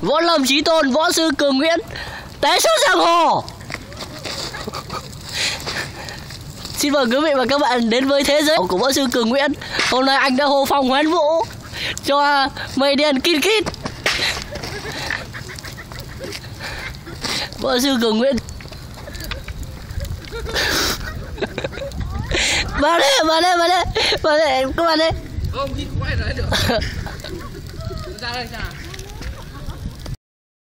Võ lâm chí tôn, võ sư Cường Nguyễn té xuống giang hồ. Xin mời quý vị và các bạn đến với thế giới của võ sư Cường Nguyễn. Hôm nay anh đã hô phong hoán vũ cho mây đen kín kít. Võ sư Cường Nguyễn. Vào đây, vào đây, vào đây, vào đây, các bạn đây. Không, đi quay lại được. Ra đây, ra.